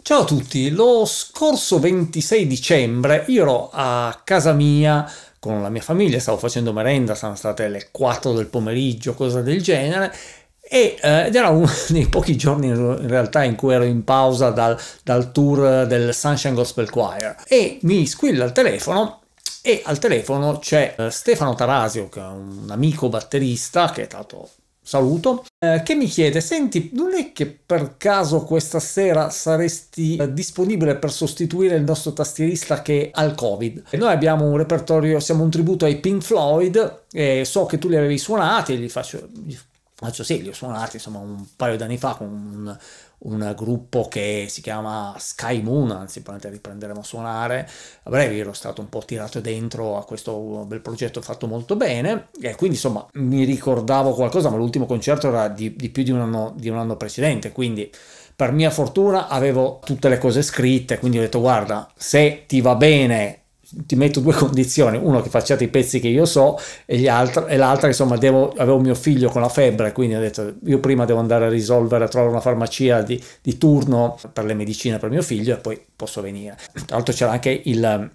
Ciao a tutti, lo scorso 26 dicembre io ero a casa mia con la mia famiglia, stavo facendo merenda, sono state le 4 del pomeriggio, cosa del genere, ed era uno dei pochi giorni in realtà in cui ero in pausa dal tour del Sunshine Gospel Choir e mi squilla il telefono. E al telefono c'è Stefano Tarasio, che è un amico batterista, che tra l'altro saluto, che mi chiede: senti, non è che per caso questa sera saresti disponibile per sostituire il nostro tastierista che ha il Covid? E noi abbiamo un repertorio, siamo un tributo ai Pink Floyd, e so che tu li avevi suonati, e gli faccio sì, li ho suonati insomma un paio d'anni fa con un gruppo che si chiama Sky Moon, anzi probabilmente riprenderemo a suonare a breve. Ero stato un po' tirato dentro a questo bel progetto fatto molto bene, e quindi insomma mi ricordavo qualcosa, ma l'ultimo concerto era di più di un anno precedente, quindi per mia fortuna avevo tutte le cose scritte, quindi ho detto: guarda, se ti va bene ti metto due condizioni: uno, che facciate i pezzi che io so, e l'altra insomma avevo mio figlio con la febbre, quindi ho detto io prima devo andare a trovare una farmacia di turno per le medicine per mio figlio e poi posso venire. Tra l'altro c'era anche il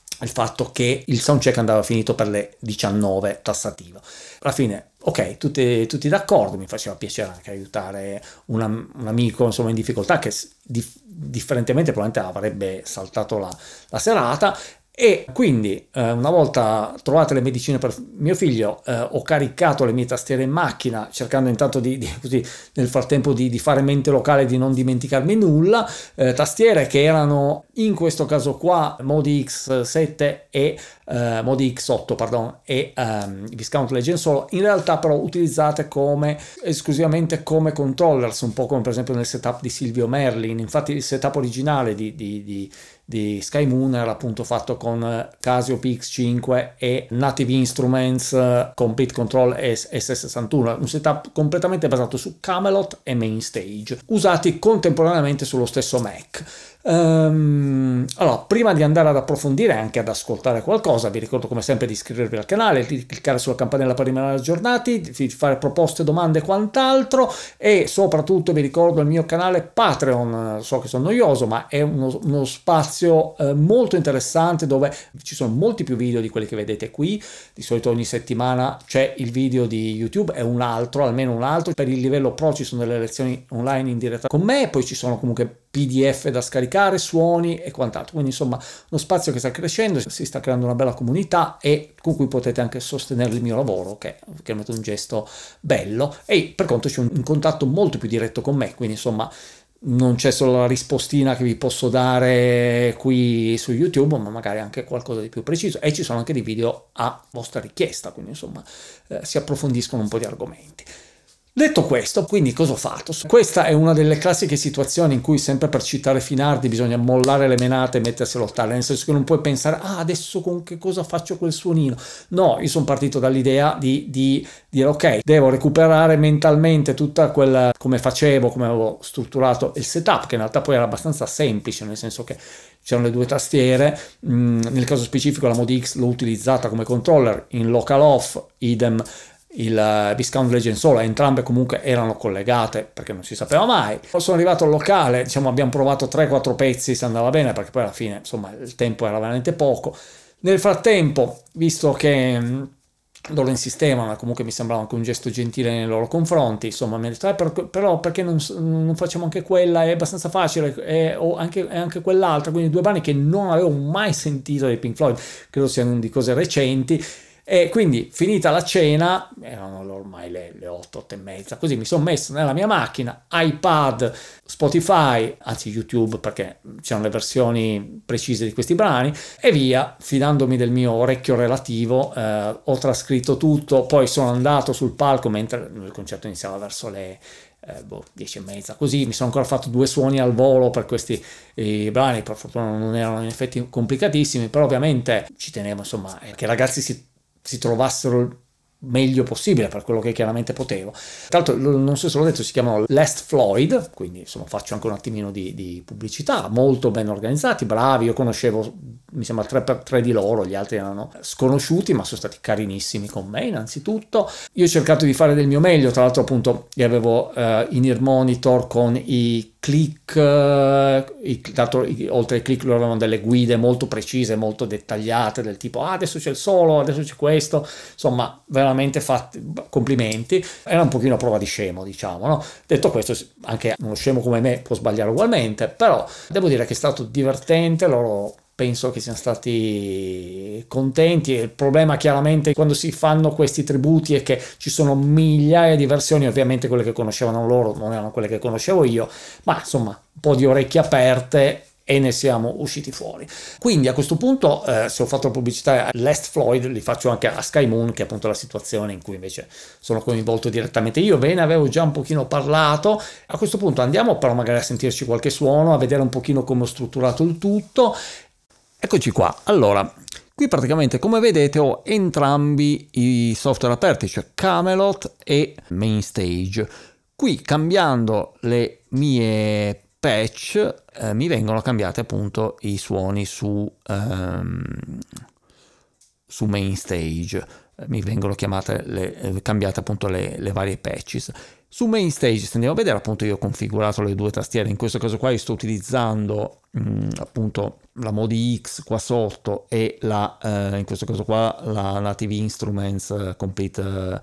fatto che il soundcheck andava finito per le 19 tassativa. Alla fine, ok, tutti d'accordo, mi faceva piacere anche aiutare un amico insomma in difficoltà che differentemente probabilmente avrebbe saltato la serata. E quindi una volta trovate le medicine per mio figlio, ho caricato le mie tastiere in macchina, cercando intanto così nel frattempo di fare mente locale, di non dimenticarmi nulla. Tastiere che erano in questo caso qua Modi X7 e Modi X8 pardon, e Viscount Legend Solo, in realtà però utilizzate esclusivamente come controllers, un po' come per esempio nel setup di Silvio Merlin. Infatti il setup originale di Sky Moon era appunto fatto con Casio PX5 e Native Instruments Complete Control S61, un setup completamente basato su Camelot e Mainstage, usati contemporaneamente sullo stesso Mac. Allora, prima di andare ad approfondire e anche ad ascoltare qualcosa, vi ricordo come sempre di iscrivervi al canale, di cliccare sulla campanella per rimanere aggiornati, di fare proposte, domande e quant'altro, e soprattutto vi ricordo il mio canale Patreon. So che sono noioso, ma è uno spazio molto interessante dove ci sono molti più video di quelli che vedete qui. Di solito ogni settimana c'è il video di YouTube e almeno un altro. Per il livello pro ci sono delle lezioni online in diretta con me, poi ci sono comunque PDF da scaricare, suoni e quant'altro. Quindi insomma uno spazio che sta crescendo, si sta creando una bella comunità e con cui potete anche sostenere il mio lavoro, che è un gesto bello, e per contro c'è un contatto molto più diretto con me. Quindi insomma non c'è solo la rispostina che vi posso dare qui su YouTube, ma magari anche qualcosa di più preciso, e ci sono anche dei video a vostra richiesta, quindi insomma si approfondiscono un po' di argomenti. Detto questo, quindi cosa ho fatto? Questa è una delle classiche situazioni in cui, sempre per citare Finardi, bisogna mollare le menate e mettersi a lottare, nel senso che non puoi pensare: adesso con che cosa faccio quel suonino? No, io sono partito dall'idea di dire: ok, devo recuperare mentalmente tutta quella, come avevo strutturato il setup, che in realtà poi era abbastanza semplice, nel senso che c'erano le due tastiere. Nel caso specifico la Modi X l'ho utilizzata come controller in local off, idem il Viscount Legend Solo, entrambe comunque erano collegate perché non si sapeva mai. Sono arrivato al locale, diciamo abbiamo provato 3-4 pezzi se andava bene, perché poi alla fine insomma il tempo era veramente poco. Nel frattempo, visto che loro insistevano, comunque mi sembrava anche un gesto gentile nei loro confronti, insomma mi hanno detto però perché non facciamo anche quella, è abbastanza facile, o anche quell'altra. Quindi due brani che non avevo mai sentito dei Pink Floyd, credo siano di cose recenti. E quindi finita la cena, erano ormai le 8 e mezza, così mi sono messo nella mia macchina, iPad, Spotify, anzi YouTube, perché c'erano le versioni precise di questi brani, e via, fidandomi del mio orecchio relativo, ho trascritto tutto. Poi sono andato sul palco mentre il concerto iniziava verso le 10 e mezza, così mi sono ancora fatto 2 suoni al volo per questi brani. Per fortuna non erano in effetti complicatissimi, però ovviamente ci tenevo insomma che i ragazzi si trovassero il meglio possibile per quello che chiaramente potevo. Tra l'altro, non so se l'ho detto, si chiamano Last Floyd, quindi insomma faccio anche un attimino di pubblicità, molto ben organizzati, bravi. Io conoscevo mi sembra 3x3 di loro, gli altri erano sconosciuti ma sono stati carinissimi con me innanzitutto. Io ho cercato di fare del mio meglio, tra l'altro appunto io avevo in ear monitor con i click, oltre ai click loro avevano delle guide molto precise, molto dettagliate, del tipo adesso c'è il solo, adesso c'è questo, insomma veramente fatti, complimenti. Era un pochino a prova di scemo, diciamo, no? Detto questo, anche uno scemo come me può sbagliare ugualmente, però devo dire che è stato divertente, loro penso che siano stati contenti. Il problema chiaramente quando si fanno questi tributi è che ci sono migliaia di versioni, ovviamente quelle che conoscevano loro non erano quelle che conoscevo io, ma insomma un po' di orecchie aperte e ne siamo usciti fuori. Quindi a questo punto, se ho fatto la pubblicità a Last Floyd, li faccio anche a Sky Moon, che è appunto la situazione in cui invece sono coinvolto direttamente io. Ve ne avevo già un pochino parlato. A questo punto andiamo però magari a sentirci qualche suono, a vedere un pochino come ho strutturato il tutto. Eccoci qua. Allora, qui praticamente come vedete ho entrambi i software aperti, cioè Camelot e Mainstage. Qui cambiando le mie patch mi vengono cambiati appunto i suoni su Mainstage, mi vengono cambiate appunto le varie patches. Su Mainstage, se andiamo a vedere, appunto io ho configurato le due tastiere. In questo caso qua io sto utilizzando appunto la Modi X qua sotto e in questo caso qua la Native Instruments Complete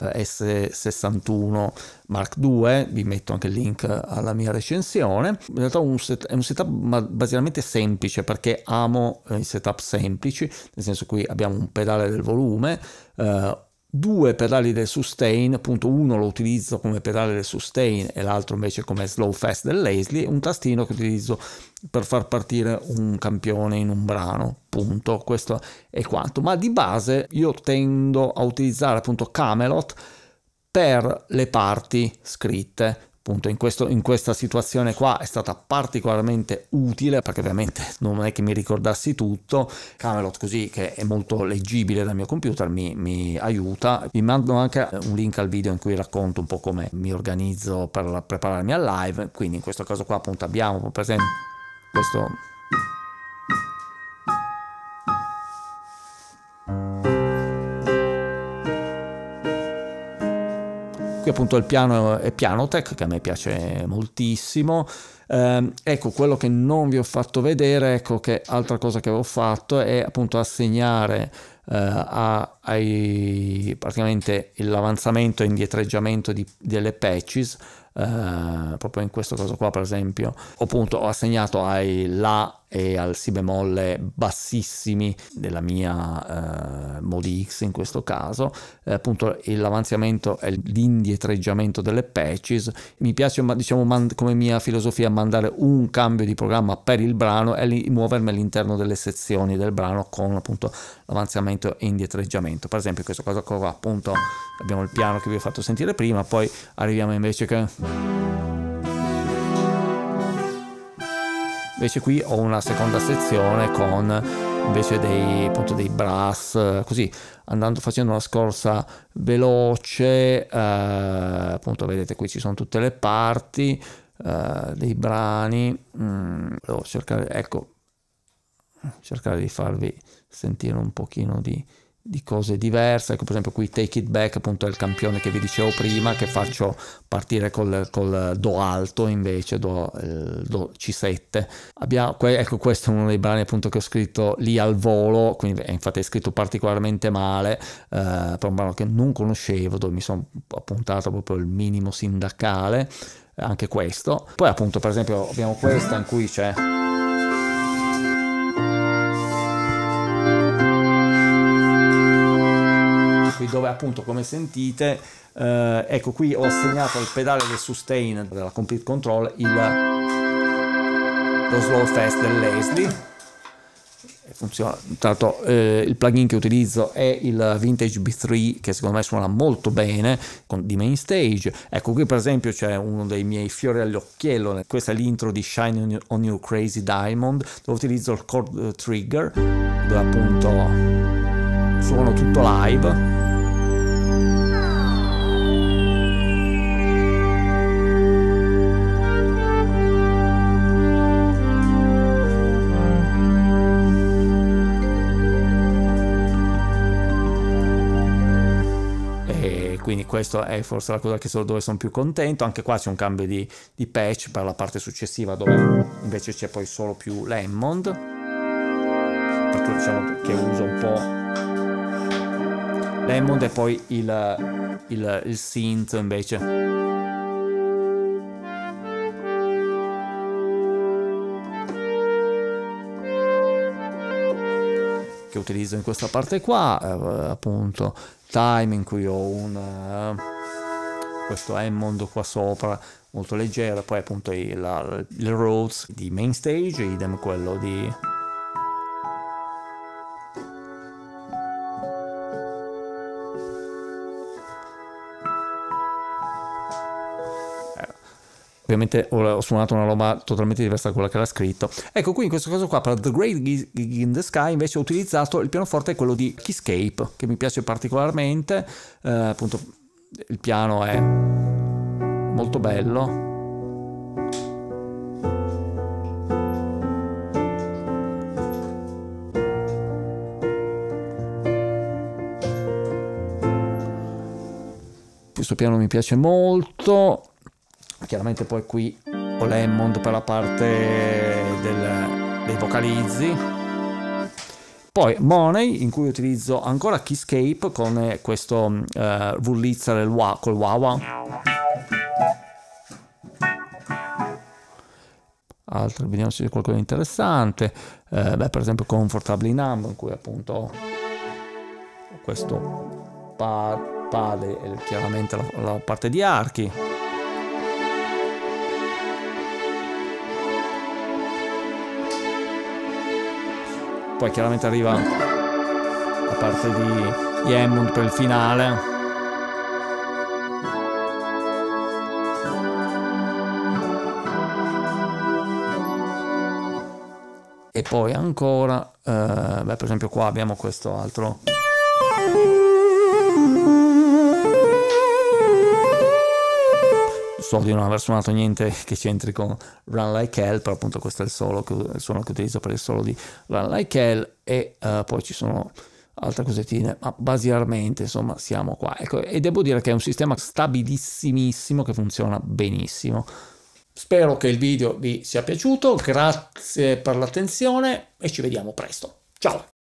S61 Mark II. Vi metto anche il link alla mia recensione. In realtà è un setup basicamente semplice, perché amo i setup semplici, nel senso qui abbiamo un pedale del volume, due pedali del sustain, appunto uno lo utilizzo come pedale del sustain e l'altro invece come slow fast del Leslie, un tastino che utilizzo per far partire un campione in un brano, punto. Questo è quanto, ma di base io tendo a utilizzare appunto Camelot per le parti scritte. Appunto in questa situazione qua è stata particolarmente utile, perché ovviamente non è che mi ricordassi tutto. Camelot, così, che è molto leggibile dal mio computer, mi aiuta. Vi mando anche un link al video in cui racconto un po' come mi organizzo per prepararmi al live. Quindi in questo caso qua appunto abbiamo per esempio questo. Qui appunto il piano è Pianotech, che a me piace moltissimo. Ecco, quello che non vi ho fatto vedere, ecco che altra cosa che avevo fatto è appunto assegnare praticamente l'avanzamento e indietreggiamento delle patches. Proprio in questo caso qua per esempio ho assegnato ai La e al Si bemolle bassissimi della mia Modi X in questo caso, appunto l'avanzamento e l'indietreggiamento delle patches. Mi piace, diciamo, come mia filosofia, mandare un cambio di programma per il brano e muovermi all'interno delle sezioni del brano con appunto l'avanzamento e indietreggiamento. Per esempio in questo caso qua appunto abbiamo il piano che vi ho fatto sentire prima, poi arriviamo invece qui ho una seconda sezione con invece dei brass, così facendo una scorsa veloce. Appunto vedete qui ci sono tutte le parti dei brani. Devo cercare di farvi sentire un pochino di cose diverse. Ecco, per esempio qui Take It Back appunto è il campione che vi dicevo prima, che faccio partire col Do alto invece Do C7. Ecco, questo è uno dei brani appunto che ho scritto lì al volo, quindi infatti è scritto particolarmente male, per un brano che non conoscevo, dove mi sono appuntato proprio il minimo sindacale, anche questo. Poi appunto per esempio abbiamo questa in cui c'è dove appunto, come sentite, ecco qui ho assegnato al pedale del sustain della Complete Control lo slow fast del Leslie. Funziona. Tra l'altro il plugin che utilizzo è il Vintage B3, che secondo me suona molto bene di Mainstage. Ecco qui per esempio c'è uno dei miei fiori all'occhiello, questa è l'intro di Shine on You Crazy Diamond, dove utilizzo il chord trigger, dove appunto suono tutto live. questo è forse la cosa dove sono più contento. Anche qua c'è un cambio di patch per la parte successiva, dove invece c'è poi solo più l'Hammond, perché diciamo che uso un po' l'Hammond e poi il synth invece che utilizzo in questa parte qua, appunto Time, in cui ho questo Hammond qua sopra molto leggero, poi appunto il Rhodes di Main Stage, idem quello di ovviamente ho suonato una roba totalmente diversa da quella che era scritto. Ecco, qui in questo caso qua per The Great Gig in the Sky invece ho utilizzato il pianoforte, quello di Keyscape, che mi piace particolarmente. Appunto il piano è molto bello. Questo piano mi piace molto. Chiaramente poi qui ho l'Hammond per la parte dei vocalizzi, poi Money, in cui utilizzo ancora Keyscape con questo Wurlitzer col wah-wah. Altro, vediamo se c'è qualcosa di interessante. Per esempio Comfortably Numb, in cui appunto ho questo pad e chiaramente la parte di archi. Poi chiaramente arriva la parte di Hammond per il finale. E poi ancora, per esempio qua abbiamo questo altro. So di non aver suonato niente che c'entri con Run Like Hell, però appunto questo è il suono che utilizzo per il solo di Run Like Hell, e poi ci sono altre cosettine, ma basicamente insomma siamo qua. Ecco, e devo dire che è un sistema stabilissimissimo che funziona benissimo. Spero che il video vi sia piaciuto, grazie per l'attenzione e ci vediamo presto. Ciao!